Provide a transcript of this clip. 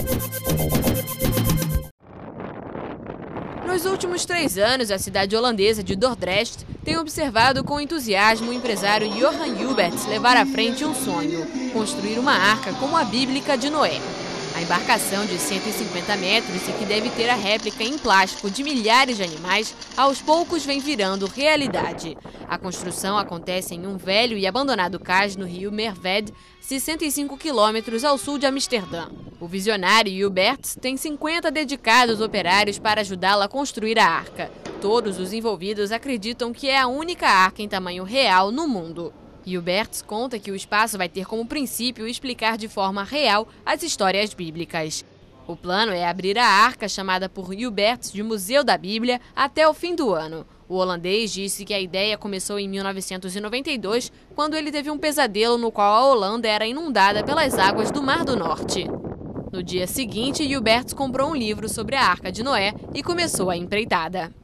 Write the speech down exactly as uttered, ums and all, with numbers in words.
Nos últimos três anos, a cidade holandesa de Dordrecht tem observado com entusiasmo o empresário Johan Huberts levar à frente um sonho: construir uma arca como a bíblica de Noé. A embarcação de cento e cinquenta metros e que deve ter a réplica em plástico de milhares de animais, aos poucos vem virando realidade. A construção acontece em um velho e abandonado cais no rio Merwede, sessenta e cinco quilômetros ao sul de Amsterdã. O visionário Huberts tem cinquenta dedicados operários para ajudá-la a construir a arca. Todos os envolvidos acreditam que é a única arca em tamanho real no mundo. Huberts conta que o espaço vai ter como princípio explicar de forma real as histórias bíblicas. O plano é abrir a arca, chamada por Huberts de Museu da Bíblia, até o fim do ano. O holandês disse que a ideia começou em mil novecentos e noventa e dois, quando ele teve um pesadelo no qual a Holanda era inundada pelas águas do Mar do Norte. No dia seguinte, Huberts comprou um livro sobre a Arca de Noé e começou a empreitada.